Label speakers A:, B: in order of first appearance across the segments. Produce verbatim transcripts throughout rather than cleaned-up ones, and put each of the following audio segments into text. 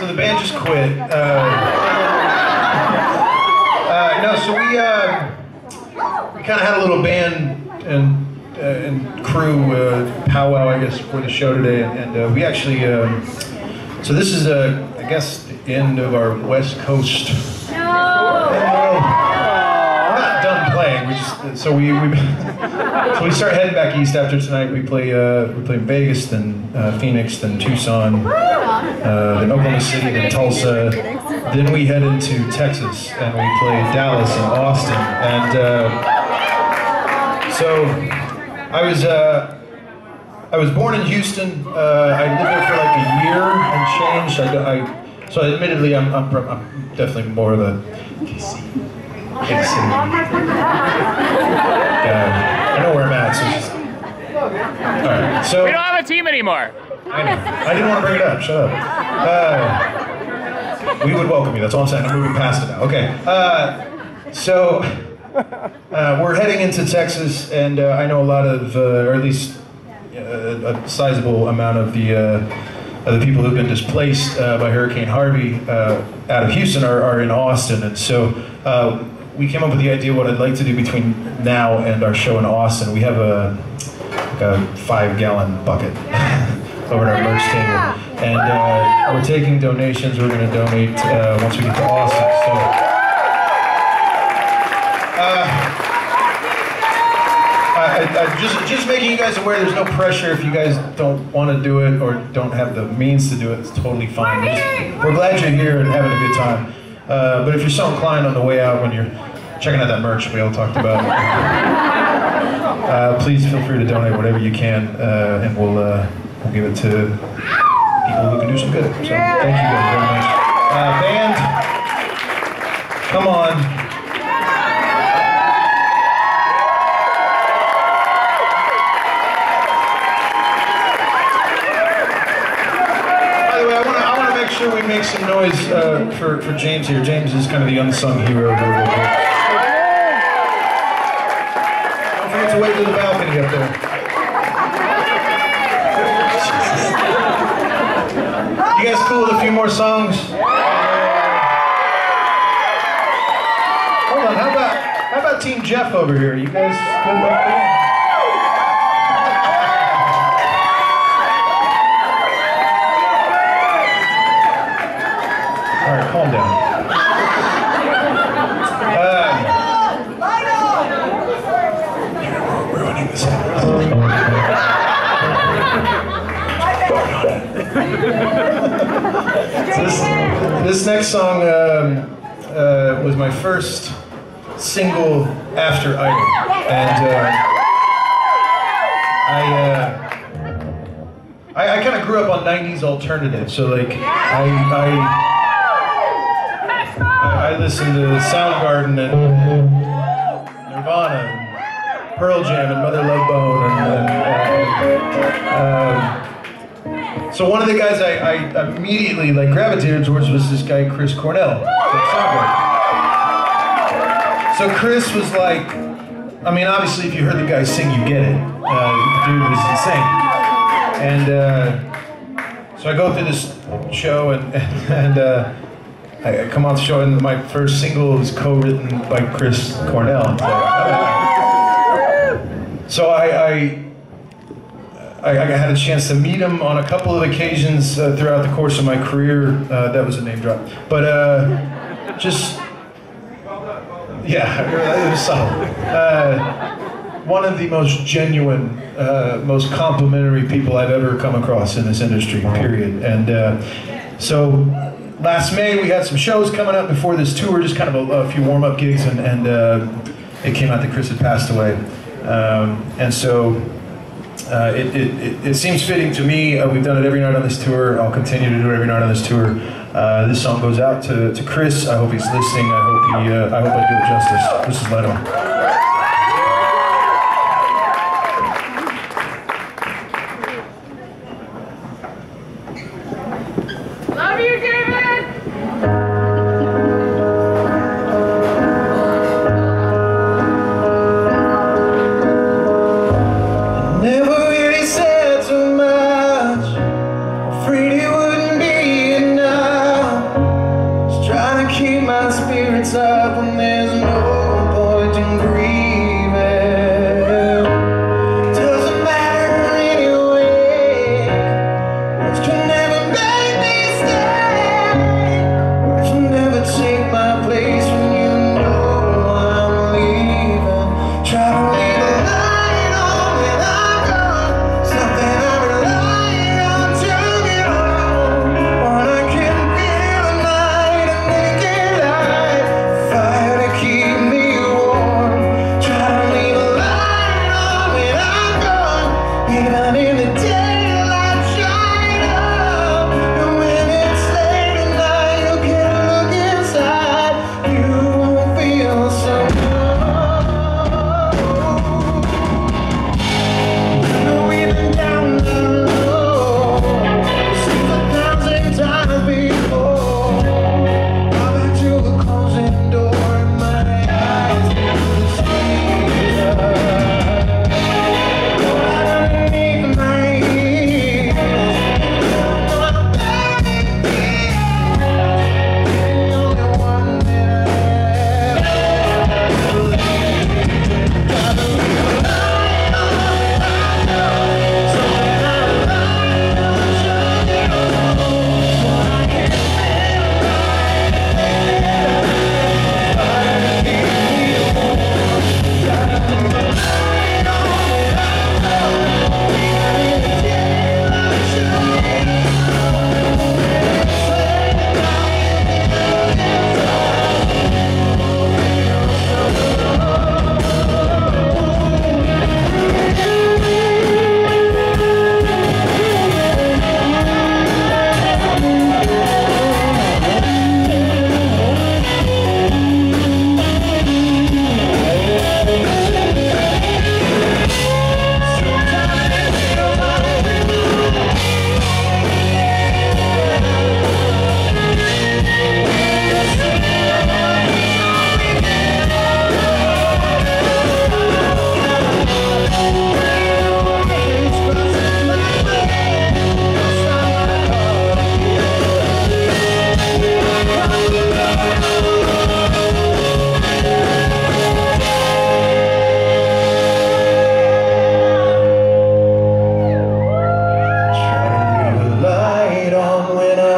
A: So the band just quit. Uh, uh, no, so we uh, we kind of had a little band and uh, and crew uh, powwow, I guess, for the show today, and, and uh, we actually. Um, so this is, uh, I guess, the end of our West Coast. No. Uh, we're not done playing. We just so we we so we start heading back east after tonight. We play uh, we play Vegas, then uh, Phoenix, then Tucson, uh, then Oklahoma City, then Tulsa. Then we head into Texas and we play Dallas and Austin. And uh, so I was uh, I was born in Houston. Uh, I lived there for like a year and changed. I, I so admittedly I'm, I'm I'm definitely more of a K C. Uh, I know where I'm at, so just... Alright, so...
B: We don't have a team anymore!
A: I know. I didn't want to bring it up, shut up. Uh, we would welcome you, that's all I'm saying. I'm moving past it now. Okay, uh, so... Uh, we're heading into Texas, and uh, I know a lot of, uh, or at least uh, a sizable amount of the, uh, of the people who've been displaced uh, by Hurricane Harvey uh, out of Houston are, are in Austin, and so... Uh, we came up with the idea of what I'd like to do between now and our show in Austin. We have a, like a five gallon bucket over at our merch table. And uh, we're taking donations. We're going to donate uh, once we get to Austin. So, uh, I, I, just, just making you guys aware there's no pressure if you guys don't want to do it or don't have the means to do it. It's totally fine. We're, just, we're glad you're here and having a good time. Uh, but if you're so inclined on the way out when you're checking out that merch we all talked about, uh, please feel free to donate whatever you can, uh, and we'll uh, we'll give it to people who can do some good. So thank you guys very much. Uh, band, come on. Sure we make some noise uh, for, for James here. James is kind of the unsung hero here. Don't forget to wave to the balcony up there. You guys cool with a few more songs? Hold on, how about, how about Team Jeff over here? You guys good with that? All right, calm down. Uh, You're ruining this. So this, this next song um, uh, was my first single after Idol, and uh, I, uh, I I kind of grew up on nineties alternative, so like I. I I listened to Soundgarden and Nirvana and Pearl Jam and Mother Love Bone and, and uh, um, so one of the guys I, I immediately like gravitated towards was this guy Chris Cornell from Soundgarden. So Chris was like, I mean obviously if you heard the guy sing you get it. Uh, the dude was insane. And uh, so I go through this show and and uh, I come on the show and my first single was co-written by Chris Cornell. So I, I, I, I had a chance to meet him on a couple of occasions uh, throughout the course of my career. Uh, that was a name drop. But uh, just, yeah, it was solid. Uh, one of the most genuine, uh, most complimentary people I've ever come across in this industry, period. And uh, so, last May, we had some shows coming up before this tour, just kind of a, a few warm-up gigs, and, and uh, it came out that Chris had passed away. Um, and so uh, it, it, it, it seems fitting to me. Uh, we've done it every night on this tour. I'll continue to do it every night on this tour. Uh, this song goes out to, to Chris. I hope he's listening. I hope, he, uh, I hope I do it justice. This is Leno.
C: Afraid it wouldn't be enough.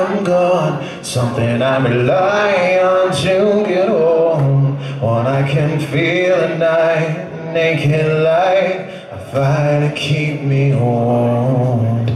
A: I'm gone, something I'm relying on to get home. One I can feel at night, naked light, I fight to keep me warm.